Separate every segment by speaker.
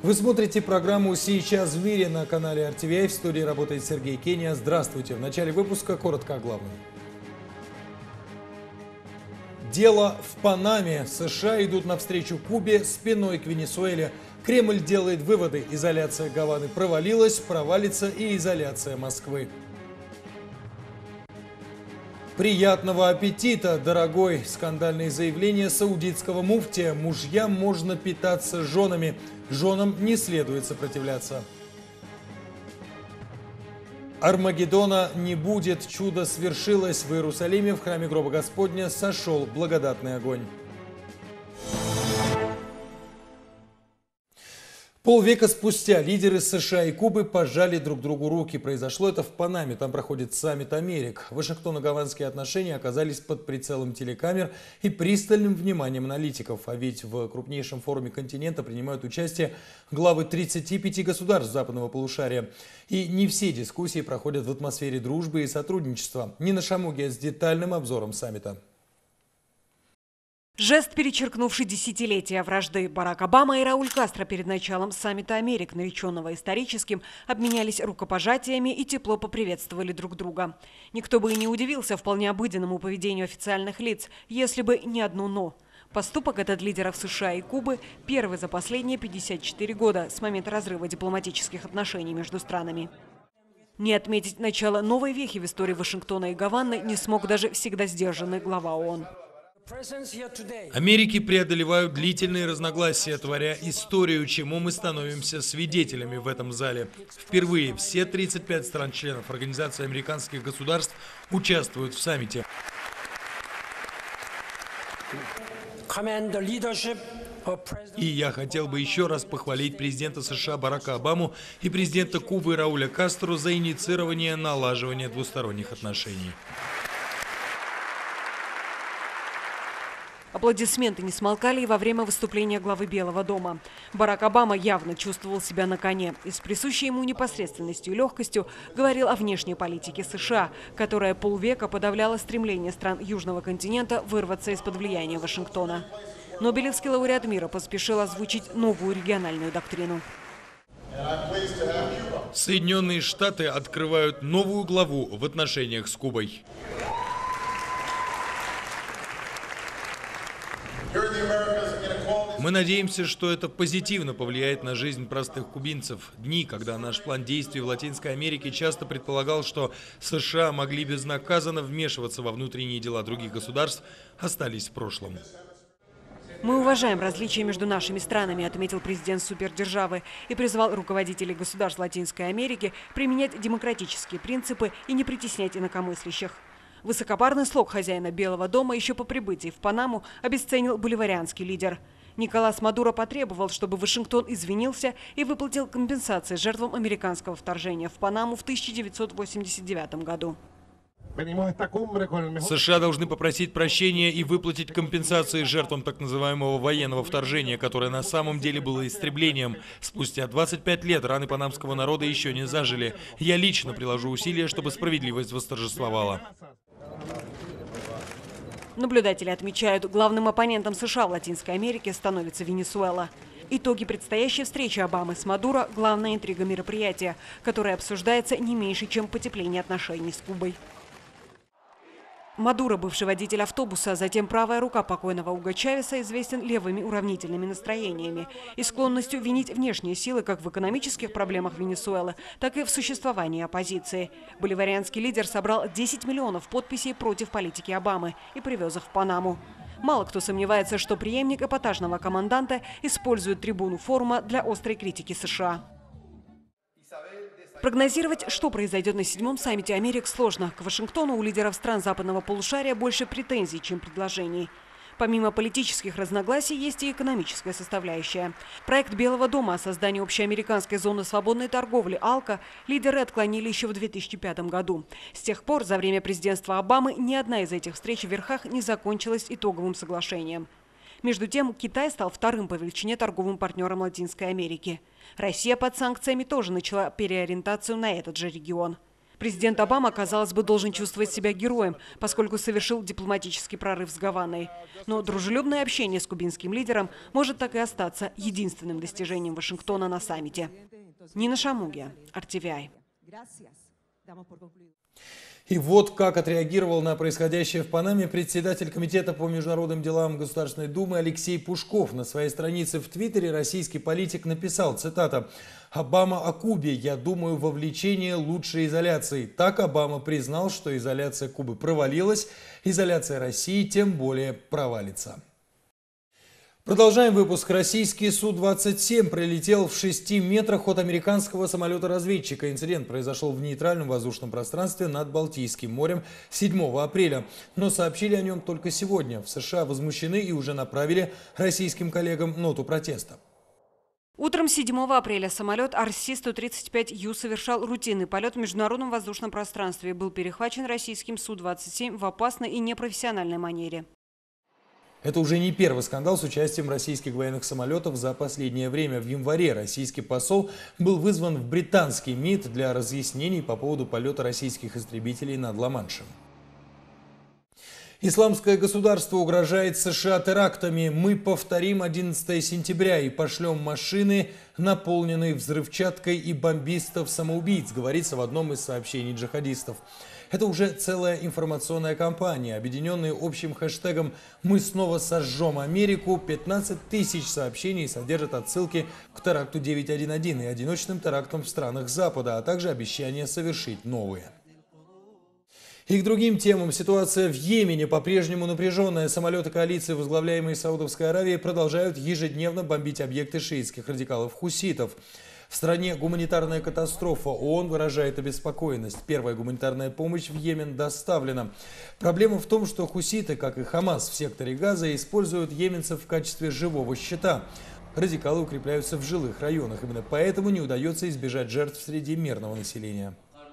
Speaker 1: Вы смотрите программу «Сейчас в мире» на канале RTVI. В студии работает Сергей Кения. Здравствуйте. В начале выпуска коротко о главном. Дело в Панаме. США идут навстречу Кубе спиной к Венесуэле. Кремль делает выводы. Изоляция Гаваны провалилась, провалится и изоляция Москвы. Приятного аппетита, дорогой! Скандальные заявления саудитского муфтия. Мужьям можно питаться женами. Женам не следует сопротивляться. Армагеддона не будет. Чудо свершилось. В Иерусалиме в храме гроба Господня сошел благодатный огонь. Полвека спустя лидеры США и Кубы пожали друг другу руки. Произошло это в Панаме. Там проходит саммит Америк. Вашингтоно-гаванские отношения оказались под прицелом телекамер и пристальным вниманием аналитиков. А ведь в крупнейшем форуме континента принимают участие главы 35 государств западного полушария. И не все дискуссии проходят в атмосфере дружбы и сотрудничества. Нина Шамугия с детальным обзором саммита.
Speaker 2: Жест, перечеркнувший десятилетия вражды. Барак Обама и Рауль Кастро перед началом саммита Америк, нареченного историческим, обменялись рукопожатиями и тепло поприветствовали друг друга. Никто бы и не удивился вполне обыденному поведению официальных лиц, если бы не одно «но». Поступок этот лидеров США и Кубы первый за последние 54 года с момента разрыва дипломатических отношений между странами. Не отметить начало новой вехи в истории Вашингтона и Гаваны не смог даже всегда сдержанный глава ООН.
Speaker 1: Америки преодолевают длительные разногласия, творя историю, чему мы становимся свидетелями в этом зале. Впервые все 35 стран-членов Организации американских государств участвуют в саммите. И я хотел бы еще раз похвалить президента США Барака Обаму и президента Кубы Рауля Кастро за инициирование налаживания двусторонних отношений.
Speaker 2: Аплодисменты не смолкали и во время выступления главы Белого дома. Барак Обама явно чувствовал себя на коне и с присущей ему непосредственностью и легкостью говорил о внешней политике США, которая полвека подавляла стремление стран Южного континента вырваться из-под влияния Вашингтона. Нобелевский лауреат мира поспешил озвучить новую региональную доктрину.
Speaker 1: Соединенные Штаты открывают новую главу в отношениях с Кубой. Мы надеемся, что это позитивно повлияет на жизнь простых кубинцев. Дни, когда наш план действий в Латинской Америке часто предполагал, что США могли безнаказанно вмешиваться во внутренние дела других государств, остались в прошлом.
Speaker 2: Мы уважаем различия между нашими странами, отметил президент супердержавы, и призвал руководителей государств Латинской Америки применять демократические принципы и не притеснять инакомыслящих. Высокопарный слог хозяина Белого дома еще по прибытии в Панаму обесценил боливарианский лидер. Николас Мадуро потребовал, чтобы Вашингтон извинился и выплатил компенсации жертвам американского вторжения в Панаму в 1989 году.
Speaker 1: США должны попросить прощения и выплатить компенсации жертвам так называемого военного вторжения, которое на самом деле было истреблением. Спустя 25 лет раны панамского народа еще не зажили. Я лично приложу усилия, чтобы справедливость восторжествовала.
Speaker 2: Наблюдатели отмечают, главным оппонентом США в Латинской Америке становится Венесуэла. Итоги предстоящей встречи Обамы с Мадуро – главная интрига мероприятия, которая обсуждается не меньше, чем потепление отношений с Кубой. Мадуро, бывший водитель автобуса, затем правая рука покойного Уго Чавеса, известен левыми уравнительными настроениями и склонностью винить внешние силы как в экономических проблемах Венесуэлы, так и в существовании оппозиции. Боливарианский лидер собрал 10 миллионов подписей против политики Обамы и привез их в Панаму. Мало кто сомневается, что преемник эпатажного команданта использует трибуну форума для острой критики США. Прогнозировать, что произойдет на 7-м саммите Америк, сложно. К Вашингтону у лидеров стран западного полушария больше претензий, чем предложений. Помимо политических разногласий, есть и экономическая составляющая. Проект Белого дома о создании общеамериканской зоны свободной торговли «АЛКО» лидеры отклонили еще в 2005 году. С тех пор, за время президентства Обамы, ни одна из этих встреч в верхах не закончилась итоговым соглашением. Между тем, Китай стал вторым по величине торговым партнером Латинской Америки. Россия под санкциями тоже начала переориентацию на этот же регион. Президент Обама, казалось бы, должен чувствовать себя героем, поскольку совершил дипломатический прорыв с Гаваной. Но дружелюбное общение с кубинским лидером может так и остаться единственным достижением Вашингтона на саммите. Нина Шамуги, RTVI.
Speaker 1: И вот как отреагировал на происходящее в Панаме председатель Комитета по международным делам Государственной Думы Алексей Пушков. На своей странице в Твиттере российский политик написал, цитата, «Обама о Кубе. Я думаю, вовлечение лучшей изоляции». Так Обама признал, что изоляция Кубы провалилась, изоляция России тем более провалится. Продолжаем выпуск. Российский Су-27 пролетел в 6 метрах от американского самолета-разведчика. Инцидент произошел в нейтральном воздушном пространстве над Балтийским морем 7 апреля. Но сообщили о нем только сегодня. В США возмущены и уже направили российским коллегам ноту протеста.
Speaker 2: Утром 7 апреля самолет RC-135U совершал рутинный полет в международном воздушном пространстве и был перехвачен российским Су-27 в опасной и непрофессиональной манере.
Speaker 1: Это уже не первый скандал с участием российских военных самолетов за последнее время. В январе российский посол был вызван в британский МИД для разъяснений по поводу полета российских истребителей над Ла-Маншем. Исламское государство угрожает США терактами. Мы повторим 11 сентября и пошлем машины, наполненные взрывчаткой и бомбистов-самоубийц, говорится в одном из сообщений джихадистов. Это уже целая информационная кампания, объединенная общим хэштегом «Мы снова сожжем Америку». 15 тысяч сообщений содержат отсылки к теракту 9/11 и одиночным терактам в странах Запада, а также обещания совершить новые. И к другим темам. Ситуация в Йемене по-прежнему напряженная. Самолеты коалиции, возглавляемые Саудовской Аравией, продолжают ежедневно бомбить объекты шиитских радикалов-хуситов. В стране гуманитарная катастрофа. ООН выражает обеспокоенность. Первая гуманитарная помощь в Йемен доставлена. Проблема в том, что хуситы, как и Хамас в секторе Газа, используют йеменцев в качестве живого щита. Радикалы укрепляются в жилых районах. Именно поэтому не удается избежать жертв среди мирного населения.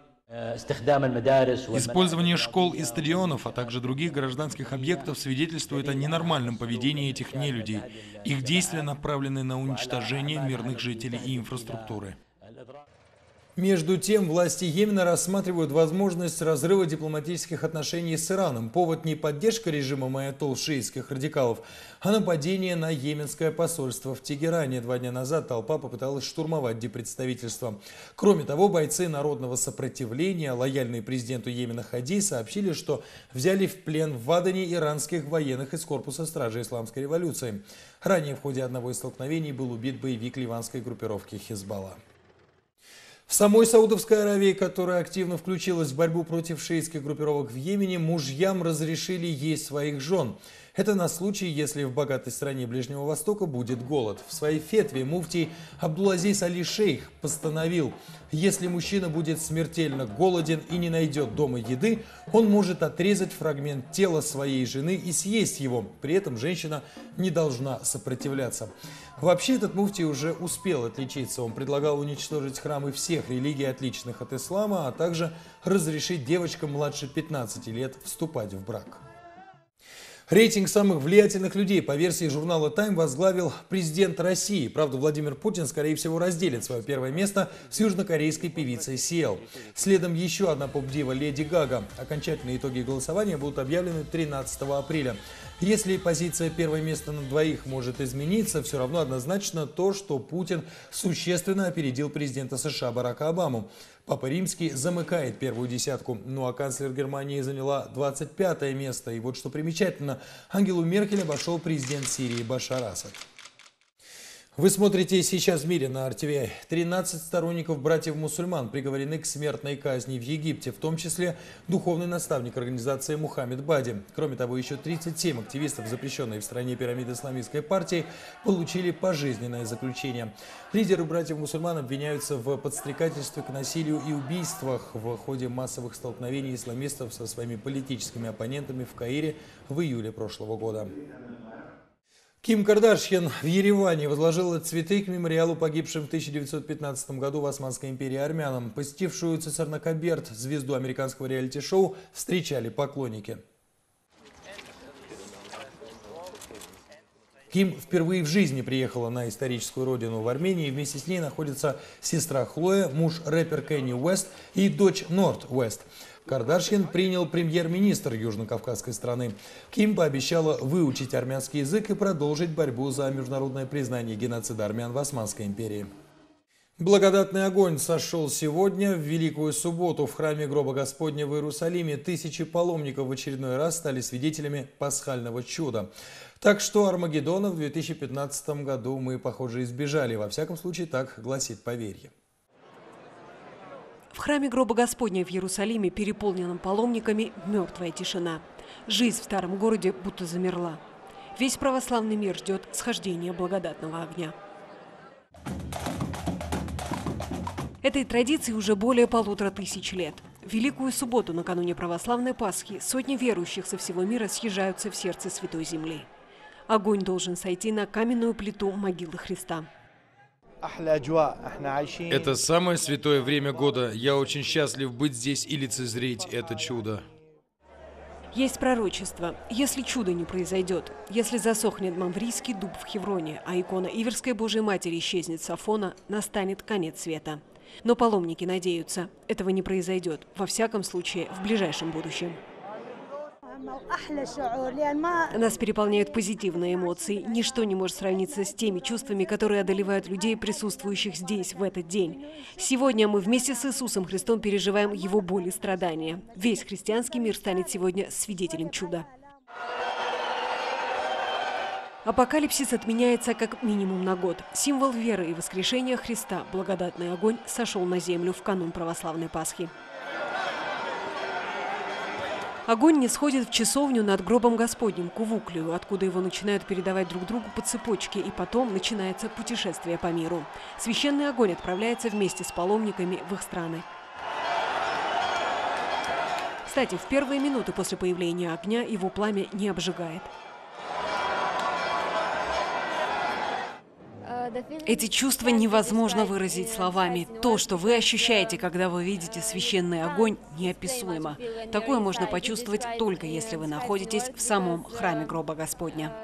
Speaker 3: Использование школ и стадионов, а также других гражданских объектов свидетельствует о ненормальном поведении этих нелюдей. Их действия направлены на уничтожение мирных жителей и инфраструктуры.
Speaker 1: Между тем, власти Йемена рассматривают возможность разрыва дипломатических отношений с Ираном. Повод не поддержка режима аятолл шиитских радикалов, а нападение на йеменское посольство в Тегеране. 2 дня назад толпа попыталась штурмовать диппредставительство. Кроме того, бойцы народного сопротивления, лояльные президенту Йемена Хади, сообщили, что взяли в плен в Адане иранских военных из корпуса стражи исламской революции. Ранее в ходе одного из столкновений был убит боевик ливанской группировки Хизбалла. В самой Саудовской Аравии, которая активно включилась в борьбу против шиитских группировок в Йемене, мужьям разрешили есть своих жен. Это на случай, если в богатой стране Ближнего Востока будет голод. В своей фетве муфтий Абдул-Азиз Али-Шейх постановил, если мужчина будет смертельно голоден и не найдет дома еды, он может отрезать фрагмент тела своей жены и съесть его. При этом женщина не должна сопротивляться. Вообще этот муфтий уже успел отличиться. Он предлагал уничтожить храмы всех религий, отличных от ислама, а также разрешить девочкам младше 15 лет вступать в брак. Рейтинг самых влиятельных людей по версии журнала Time возглавил президент России. Правда, Владимир Путин, скорее всего, разделит свое первое место с южнокорейской певицей Сиэл. Следом еще одна поп-дива Леди Гага. Окончательные итоги голосования будут объявлены 13 апреля. Если позиция первое место на двоих может измениться, все равно однозначно то, что Путин существенно опередил президента США Барака Обаму. Папа Римский замыкает первую десятку, ну а канцлер Германии заняла 25 место. И вот что примечательно, Ангелу Меркель обошел президент Сирии Башар Асад. Вы смотрите «Сейчас в мире» на RTVI. 13 сторонников братьев-мусульман приговорены к смертной казни в Египте, в том числе духовный наставник организации Мухаммед Бади. Кроме того, еще 37 активистов, запрещенной в стране пирамиды исламистской партии, получили пожизненное заключение. Лидеры братьев-мусульман обвиняются в подстрекательстве к насилию и убийствах в ходе массовых столкновений исламистов со своими политическими оппонентами в Каире в июле прошлого года. Ким Кардашьян в Ереване возложила цветы к мемориалу погибшим в 1915 году в Османской империи армянам. Посетившую Цесарна Каберт, звезду американского реалити-шоу, встречали поклонники. Ким впервые в жизни приехала на историческую родину в Армении. Вместе с ней находится сестра Хлоя, муж рэпер Кенни Уэст и дочь Норт Уэст. Кардашьян принял премьер-министр южно-кавказской страны. Ким пообещала выучить армянский язык и продолжить борьбу за международное признание геноцида армян в Османской империи. Благодатный огонь сошел сегодня в Великую Субботу в храме Гроба Господня в Иерусалиме. Тысячи паломников в очередной раз стали свидетелями пасхального чуда. Так что Армагеддона в 2015 году мы, похоже, избежали. Во всяком случае, так гласит поверье.
Speaker 2: В храме Гроба Господня в Иерусалиме, переполненном паломниками, мертвая тишина. Жизнь в старом городе будто замерла. Весь православный мир ждет схождения благодатного огня. Этой традиции уже более 1500 лет. В Великую Субботу, накануне православной Пасхи, сотни верующих со всего мира съезжаются в сердце Святой Земли. Огонь должен сойти на каменную плиту могилы Христа.
Speaker 3: Это самое святое время года. Я очень счастлив быть здесь и лицезреть это чудо.
Speaker 2: Есть пророчество. Если чудо не произойдет, если засохнет мамврийский дуб в Хевроне, а икона Иверской Божией Матери исчезнет с Афона, настанет конец света. Но паломники надеются, этого не произойдет, во всяком случае, в ближайшем будущем. Нас переполняют позитивные эмоции. Ничто не может сравниться с теми чувствами, которые одолевают людей, присутствующих здесь в этот день. Сегодня мы вместе с Иисусом Христом переживаем Его боль и страдания. Весь христианский мир станет сегодня свидетелем чуда. Апокалипсис отменяется как минимум на год. Символ веры и воскрешения Христа, благодатный огонь, сошел на землю в канун православной Пасхи. Огонь не сходит в часовню над гробом Господним, Кувуклию, откуда его начинают передавать друг другу по цепочке, и потом начинается путешествие по миру. Священный огонь отправляется вместе с паломниками в их страны. Кстати, в первые минуты после появления огня его пламя не обжигает. Эти чувства невозможно выразить словами. То, что вы ощущаете, когда вы видите священный огонь, неописуемо. Такое можно почувствовать только если вы находитесь в самом храме Гроба Господня.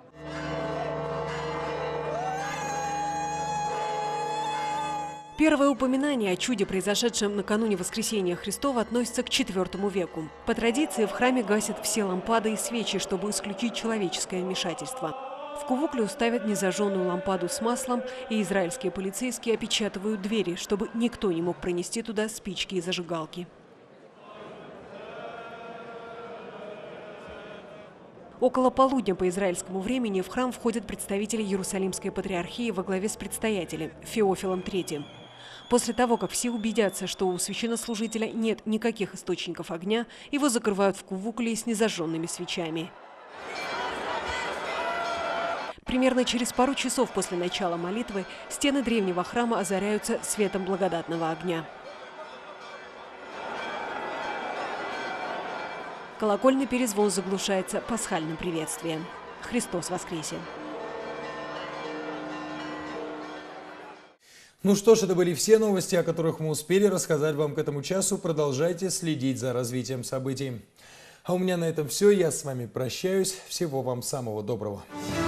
Speaker 2: Первое упоминание о чуде, произошедшем накануне воскресения Христова, относится к IV веку. По традиции в храме гасят все лампады и свечи, чтобы исключить человеческое вмешательство. В Кувуклю ставят незажженную лампаду с маслом, и израильские полицейские опечатывают двери, чтобы никто не мог пронести туда спички и зажигалки. Около полудня по израильскому времени в храм входят представители Иерусалимской патриархии во главе с предстоятелем Феофилом III. После того, как все убедятся, что у священнослужителя нет никаких источников огня, его закрывают в Кувукле с незажженными свечами. Примерно через пару часов после начала молитвы стены древнего храма озаряются светом благодатного огня. Колокольный перезвон заглушается пасхальным приветствием. Христос воскресе!
Speaker 1: Ну что ж, это были все новости, о которых мы успели рассказать вам к этому часу. Продолжайте следить за развитием событий. А у меня на этом все. Я с вами прощаюсь. Всего вам самого доброго.